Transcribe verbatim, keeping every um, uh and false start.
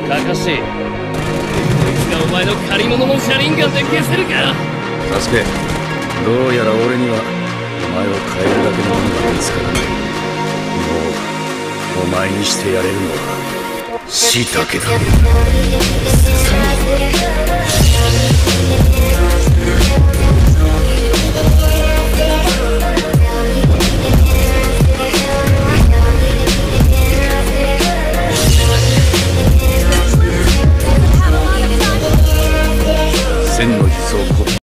カカシ、こいつがお前の借り物の車輪ガンで消せるか。 サスケ、どうやら俺にはお前を変えるだけのものが見つからない。もうお前にしてやれるのは死だけだ。